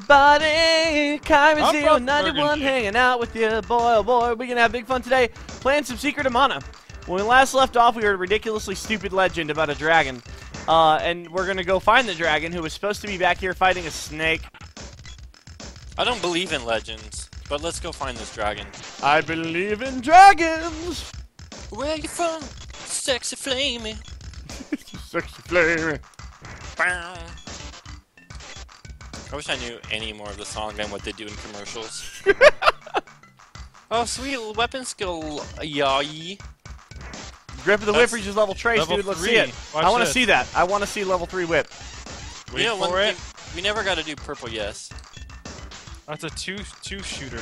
everybody. Kyrie I'm from 091 Burgundy. hanging out with you. Boy, oh boy, we're going to have big fun today playing some Secret of Mana. When we last left off, we heard a ridiculously stupid legend about a dragon. And we're going to go find the dragon who was supposed to be back here fighting a snake. I don't believe in legends, but let's go find this dragon. I believe in dragons. Where are you from? Sexy flamey. Sexy flame. Bow. I wish I knew any more of the song than what they do in commercials. Oh, sweet weapon skill, yay. Grip of the whip reaches level trace, level dude. Let's 3. see it. Watch I want to this. see that. I want to see level 3 whip. Wait You know, one for it. thing, we never got to do purple yes. That's a two shooter.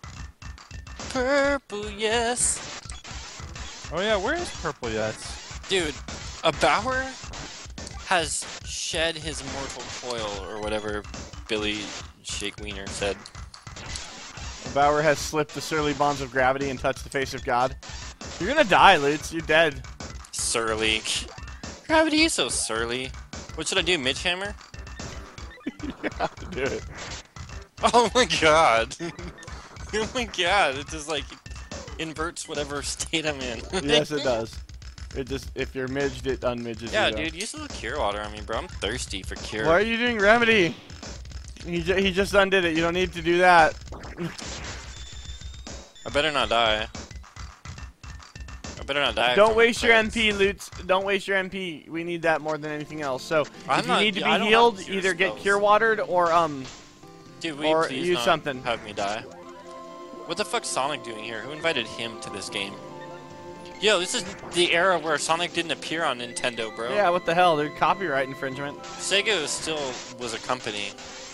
Purple yes. Oh yeah, where is purple yes? Dude, a Bauer has shed his mortal coil, or whatever Billy Shake Wiener said. Bauer has slipped the surly bonds of gravity and touched the face of God. You're gonna die, Lutz. You're dead. Surly. Gravity is so surly. What should I do, Mitch Hammer? You have to do it. Oh my god. Oh my god, it just like inverts whatever state I'm in. Yes, it does. It just, if you're midged, it unmidges Yeah, you. dude, use a little cure water on me, bro. I'm thirsty for cure. Why are you doing remedy? He just undid it. You don't need to do that. I better not die. I better not die. Don't from waste your effects. MP, Lutz. Don't waste your MP. We need that more than anything else. So, I'm if you not- need to I be don't healed, have zero either get spells. cure watered or Dude, will you or please use not something. have me die? What the fuck's Sonic doing here? Who invited him to this game? Yo, this is the era where Sonic didn't appear on Nintendo, bro. Yeah, what the hell, dude? Copyright infringement. Sega still was a company.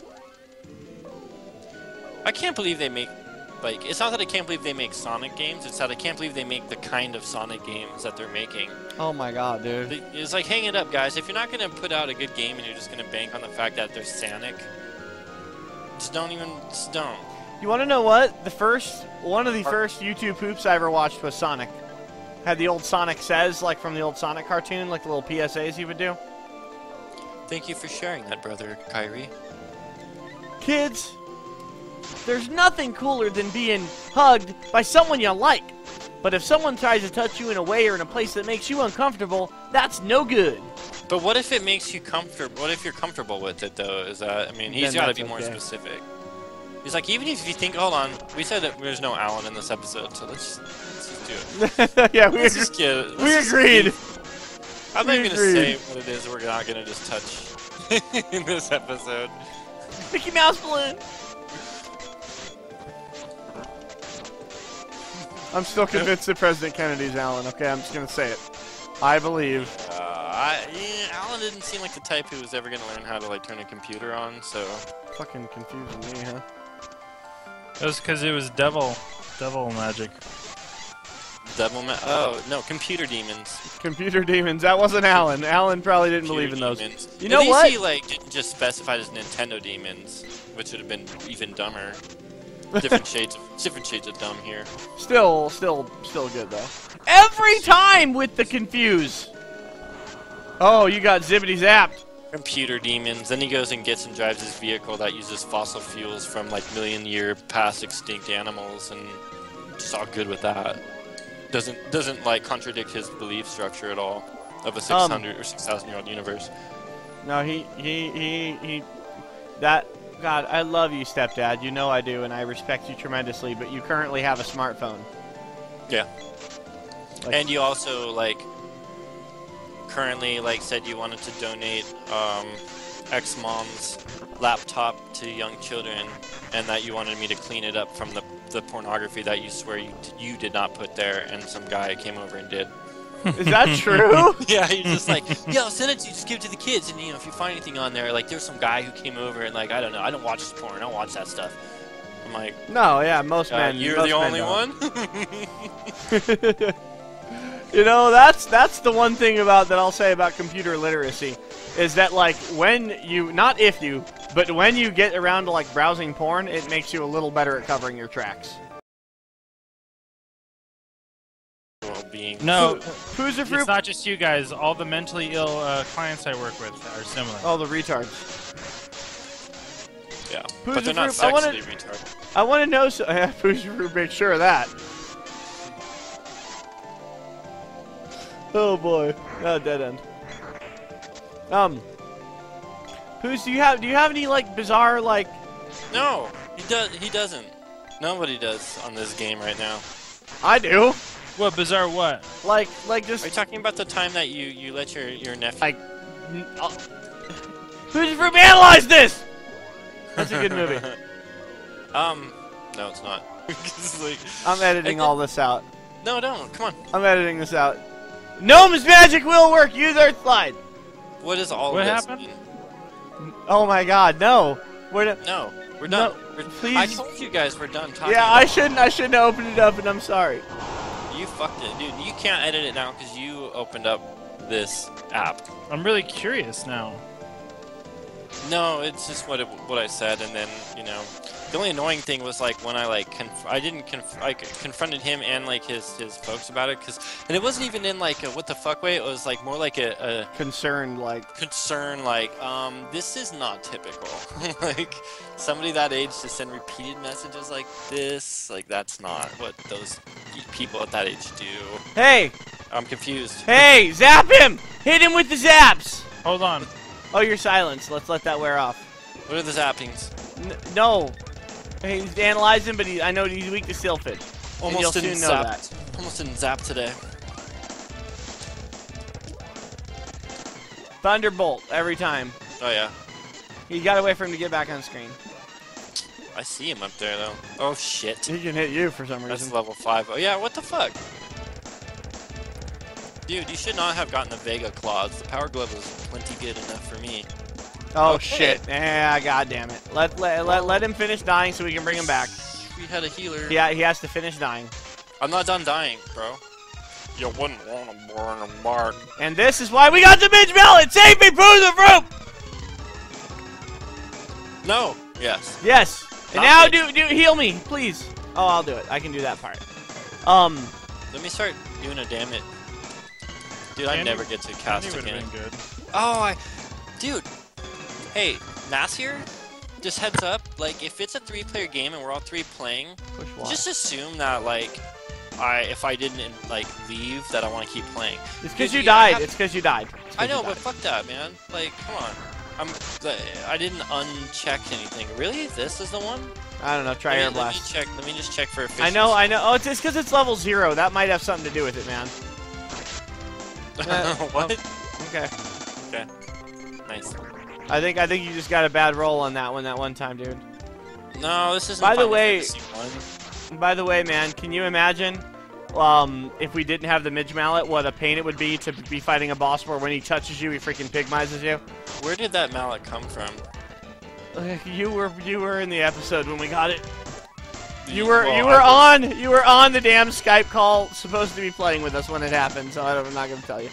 I can't believe they make, like, it's not that I can't believe they make Sonic games, it's that I can't believe they make the kind of Sonic games that they're making. Oh my god, dude. It's like, hang it up, guys. If you're not going to put out a good game and you're just going to bank on the fact that there's Sonic, just don't. You want to know what? One of the first YouTube poops I ever watched was Sonic. Had the old Sonic Says, like from the old Sonic cartoon, like the little PSAs he would do. Thank you for sharing that, brother Kyrie. Kids, there's nothing cooler than being hugged by someone you like. But if someone tries to touch you in a way or in a place that makes you uncomfortable, that's no good. But what if it makes you comfortable? What if you're comfortable with it, though? Is that, I mean, he's Then got to that's be more okay. specific. He's like, even if you think, hold on, we said that there's no Alan in this episode, so let's just do it. Yeah, Let's just get it. we agreed. I'm not We even gonna say agreed. what it is we're not gonna just touch in this episode. Mickey Mouse balloon. I'm still convinced that President Kennedy's Alan. Okay, I'm just gonna say it. I believe. Alan didn't seem like the type who was ever gonna learn how to like turn a computer on, so. Fucking confusing me, huh? That was because it was devil magic. Oh no, computer demons. Computer demons. That wasn't Alan. Alan probably didn't believe in those. Demons. You know At least what? he like didn't just specify as Nintendo demons, which would have been even dumber. Different shades of dumb here. Still good though. Every time with the confuse. Oh, you got zippity zapped. Computer demons. Then he goes and gets and drives his vehicle that uses fossil fuels from like million-year past extinct animals, and just all good with that. Doesn't like contradict his belief structure at all of a 600 or 6,000-year-old universe. No, that, God, I love you, stepdad. You know I do, and I respect you tremendously, but you currently have a smartphone. Yeah. Like- And you also like currently like said you wanted to donate ex-mom's laptop to young children, and that you wanted me to clean it up from the pornography that you swear you did not put there, and some guy came over and did. Is that true? Yeah, he's just like, yo, send it to, just give it to the kids, and you know, if you find anything on there, like there's some guy who came over and like, I don't know, I don't watch this porn, I don't watch that stuff. I'm like, No, yeah, most men. you're most the men only don't. one? You know, that's the one thing that I'll say about computer literacy, is that like when you, not if you, but when you get around to like browsing porn, it makes you a little better at covering your tracks. Well-being. No, Who's a it's fruit? not just you guys. All the mentally ill clients I work with are similar. Oh, the retards. Yeah, Poos but they're of not fruit, I wanna- sexually retarded. I want to know. Poos of fruit, make sure of that. Oh boy, dead end. Poos, do you have any like bizarre like? No, he doesn't. Nobody does on this game right now. I do. What bizarre? What? Like Are you just talking about the time that you let your nephew? like. Poos of fruit, analyze this. That's a good movie. No, it's not. It's like, I'm editing all this out. no, don't. Come on. I'm editing this out. Gnome's magic will work. Use Earth Slide. What is all What this happened? mean? Oh my God, no. No, we're done. please. I told you guys we're done talking. Yeah, about I shouldn't have opened it up, and I'm sorry. You fucked it, dude. You can't edit it now because you opened up this app. I'm really curious now. No, it's just what I said, and then the only annoying thing was like when I like I confronted him and like his folks about it, and it wasn't even in like a what the fuck way. It was like more like a Concerned, like. concern, like this is not typical. Like somebody that age to send repeated messages like this, like that's not what those people at that age do. Hey, I'm confused. hey, zap him! Hit him with the zaps! Hold on. Oh, you're silenced. Let's let that wear off. What are the zappings? No. Hey, he's analyzing, but I know he's weak to Sylphid. Almost you'll didn't soon know zap. that. Almost didn't zap today. Thunderbolt, every time. Oh yeah, You gotta wait for him to get back on screen. I see him up there though. Oh shit. He can hit you for some That's reason. level 5. Oh yeah, what the fuck? Dude, you should not have gotten the Vega Claws. The Power Glove was plenty good enough for me. Oh Okay. shit. Yeah, god damn it. Let him finish dying so we can bring him back. We had a healer. Yeah, he has to finish dying. I'm not done dying, bro. You wouldn't want to burn a mark. And this is why we got the Midge Mallet! Save me, Poos of Fruit! No. Yes. Yes. And Not now Midge. do heal me, please. Oh, I'll do it. I can do that part. Let me start doing a damage. Dude, I Andy- never get to cast Andy would've again. been good. Oh, dude. Hey, Mass here. Just heads up. Like, if it's a 3-player game and we're all 3 playing, Push Y. just assume that like, if I didn't like leave, that I want to keep playing. It's because Dude, you I died. have- It's because you died. It's 'cause I know, you but died. fuck that, man. Like, come on. I didn't uncheck anything. Really? This is the one? I don't know. Try Air Let me Blast. check. Let me just check for efficiency. I know. Oh, it's because it's level 0. That might have something to do with it, man. What? Okay. Okay. Nice. I think you just got a bad roll on that one time, dude. No, this isn't. By the Final way- Fantasy 1. By the way, man, can you imagine if we didn't have the Midge Mallet, what a pain it would be to be fighting a boss where when he touches you, he freaking pigmizes you? Where did that mallet come from? You were in the episode when we got it. You Well, were I on the damn Skype call, supposed to be playing with us when it happened. So I'm not gonna tell you.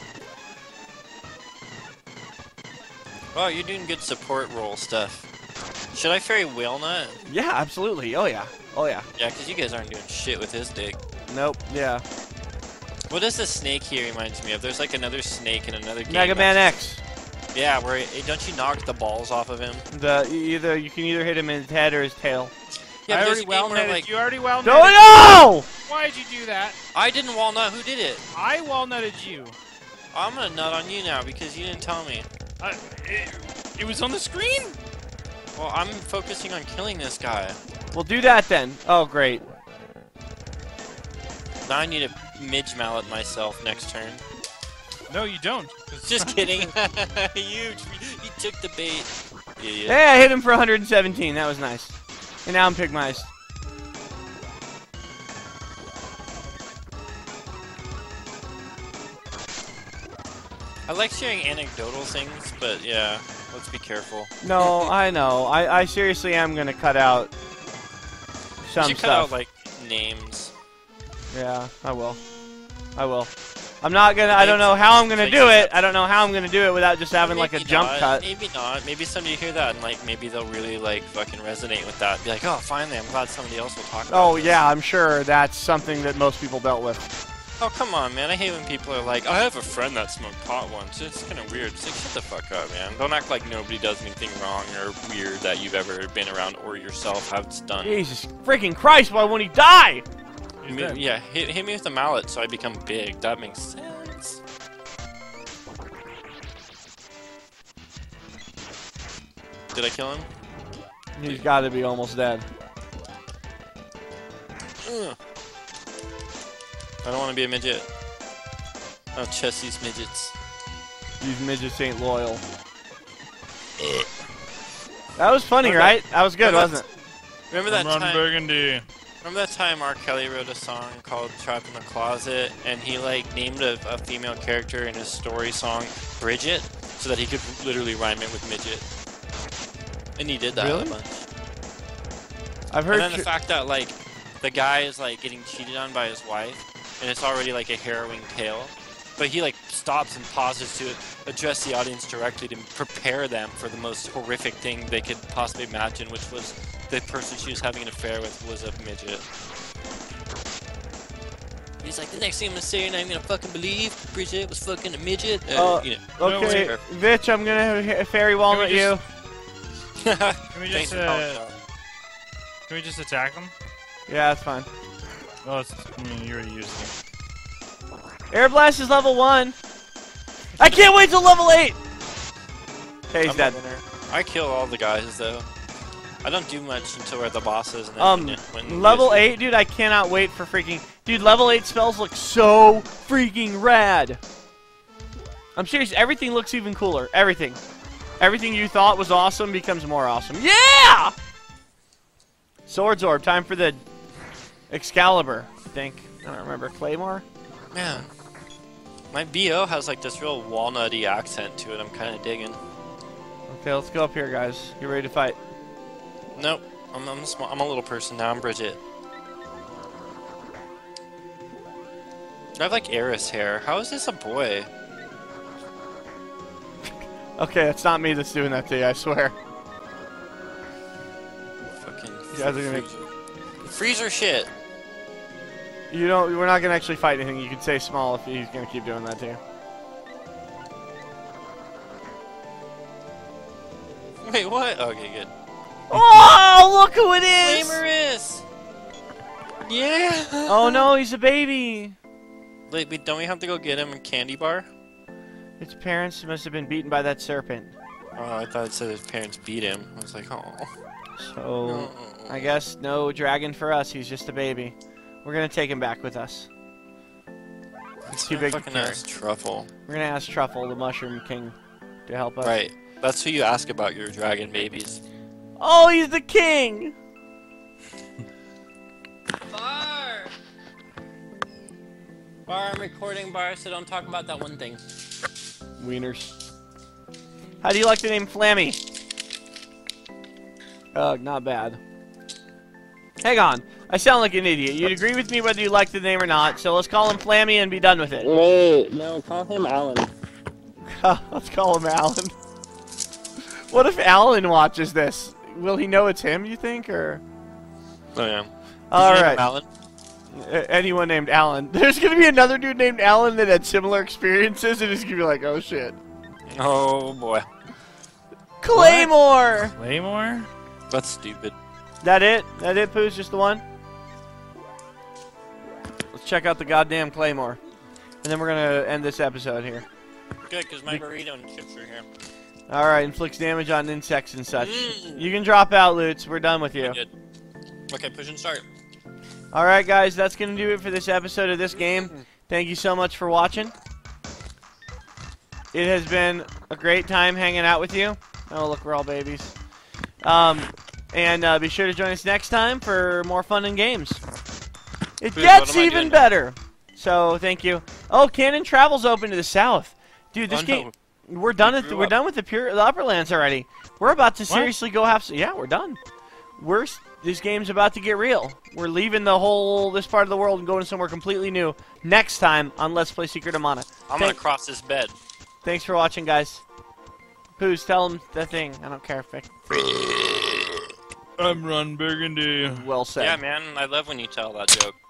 Oh, you're doing good support role stuff. Should I ferry Whalnut? Yeah, absolutely. Oh yeah. Oh yeah. Yeah, because you guys aren't doing shit with his dick. Nope. Yeah. What does the snake here reminds me of? There's like another snake in another game. Mega Man that's- X. Yeah, where don't you knock the balls off of him? You can either hit him in his head or his tail. Yeah, I but there's already a game where walnutted. like You already walnutted. No, no! Why'd you do that? I didn't walnut. Who did it? I walnutted you. I'm gonna nut on you now because you didn't tell me. It was on the screen. Well, I'm focusing on killing this guy. We'll do that then. Oh, great. Now I need a midge mallet myself next turn. No, you don't. Just kidding. you took the bait. Idiot. Hey, I hit him for 117. That was nice. And now I'm pigmized. I like sharing anecdotal things, but yeah, let's be careful. No, I know. I seriously am gonna cut out You some should cut out stuff. like names. Yeah, I will. I will. I'm not gonna. I don't know how I'm gonna do it. I don't know how I'm gonna do it without just having like a Maybe jump not, cut. Maybe not. Maybe somebody hear that and like maybe they'll really like fucking resonate with that. Be like, oh, finally, I'm glad somebody else will talk about Oh this. yeah, I'm sure that's something that most people dealt with. Oh, come on, man. I hate when people are like, I have a friend that smoked pot once. It's kind of weird. It's like, shut the fuck up, man. Don't act like nobody does anything wrong or weird that you've ever been around or yourself have done. Jesus freaking Christ, why won't he die? Yeah, hit me with a mallet so I become big. That makes sense. Did I kill him? He's got to be almost dead. Ugh. I don't want to be a midget. I'll chest these midgets. These midgets ain't loyal. That was funny, right? That was good, wasn't it? Remember that Ron time? Burgundy. Remember that time R. Kelly wrote a song called "Trapped in the Closet" and he like named a female character in his story song Bridget, so that he could literally rhyme it with midget. And he did that Really? a bunch. I've heard. And then the fact that like the guy is like getting cheated on by his wife, and it's already like a harrowing tale, but he like stops and pauses to address the audience directly to prepare them for the most horrific thing they could possibly imagine, which was the person she was having an affair with was a midget. He's like, the next thing I'm gonna say, you're not even gonna fucking believe Bridget was fucking a midget. You know. Okay, Vitch, I'm gonna fairy walnut you. Can we Thanks just for calling, Charles. can we just attack him? Yeah, that's fine. Oh, I mean, you already used it. Air Blast is level 1. I can't wait till level 8. Okay, he's I'm dead. a winner. I kill all the guys though. I don't do much until we're at the bosses. And then when Level 8, dude, I cannot wait for freaking... Dude, level 8 spells look so freaking rad. I'm serious, everything looks even cooler. Everything. Everything you thought was awesome becomes more awesome. Yeah! Swords Orb, time for the Excalibur, I think. I don't remember. Claymore? Man, my BO has like this real walnutty accent to it. I'm kind of digging. Okay, let's go up here, guys. You ready to fight? Nope, I'm a little person now. I'm Bridget. I have like Eris hair. How is this a boy? Okay, it's not me that's doing that to you, I swear. Fucking You guys are gonna make... freezer shit. You don't... We're not gonna actually fight anything. You can say small if he's gonna keep doing that to you. Wait, what? Okay, good. Oh, look who it is! Flamerus! Yeah! Oh no, he's a baby! Wait, don't we have to go get him a candy bar? His parents must have been beaten by that serpent. Oh, I thought it said his parents beat him. I was like, oh. So, I guess no dragon for us. He's just a baby. We're gonna take him back with us. It's too big to fucking carry. ass Truffle. We're gonna ask Truffle, the Mushroom King, to help us. Right. That's who you ask about your dragon babies. Oh, he's the king! Bar! Bar, I'm recording, Bar, so don't talk about that one thing. Wieners. How do you like the name Flammy? Ugh, not bad. Hang on. I sound like an idiot. You'd agree with me whether you like the name or not, so let's call him Flammy and be done with it. Wait, no, call him Alan. Let's call him Alan. What if Alan watches this? Will he know it's him, you think, or...? Oh, yeah. Alright. Alan? Anyone named Alan. There's gonna be another dude named Alan that had similar experiences, and he's gonna be like, oh shit. Oh, boy. Claymore! Claymore? That's stupid. That it? That it, Pooh's? Just the one? Let's check out the goddamn Claymore. And then we're gonna end this episode here. Good, because my burrito and chips are here. Alright, inflicts damage on insects and such. You can drop out, Lutz. We're done with you. Good. Okay, push and start. Alright, guys, that's going to do it for this episode of this game. Thank you so much for watching. It has been a great time hanging out with you. Oh, look, we're all babies. And be sure to join us next time for more fun and games. It Dude, gets what am I even doing better. So, thank you. Oh, Cannon Travel's open to the south. Dude, this Oh, game... no. We're done with grew we're up. done with the Upperlands already. We're about to seriously go have yeah, we're done. This game's about to get real. We're leaving this part of the world and going somewhere completely new next time on Let's Play Secret of Mana. I'm gonna cross this bed. Thanks for watching, guys. Poos, tell them the thing. I don't care. I'm Ron Burgundy. Well said. Yeah, man, I love when you tell that joke.